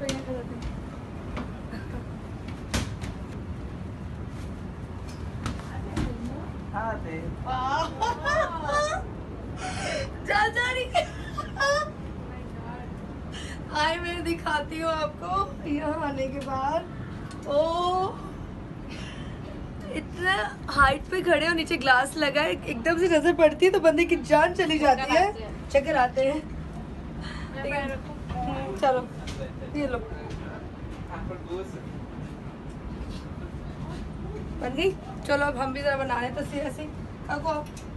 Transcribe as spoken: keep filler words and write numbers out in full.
जा जा रही आए मैं दिखाती हूँ आपको यहाँ आने के बाद। ओ इतना हाइट पे खड़े हो, नीचे ग्लास लगा है, एकदम से नजर पड़ती है तो बंदे की जान चली जाती है, चक्कर आते हैं। चलो ये लो बन गई। चलो अब हम भी जरा बना रहे हैं तस्वीर ऐसी। काकू